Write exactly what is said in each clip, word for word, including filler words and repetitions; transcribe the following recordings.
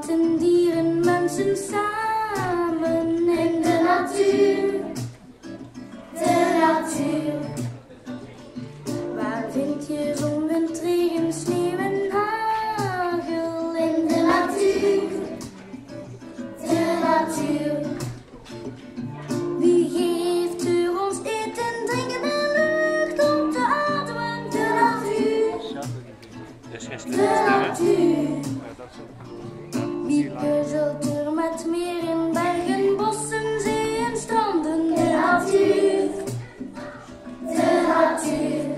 planten, dieren, mensen samen in de natuur. De natuur. Waar vind je zon, wind, regen, sneeuw en hagel in de natuur? De natuur. Wie geeft er ons eten, drinken en lucht om te ademen? De natuur. De natuur. Wie puzzelt er met meren, bergen, bossen, zeeën, stranden? De natuur. De natuur.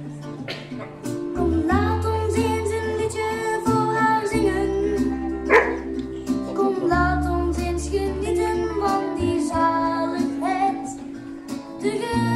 Kom, laat ons eens een liedje voor haar zingen. Kom, laat ons eens genieten van die zaligheid. De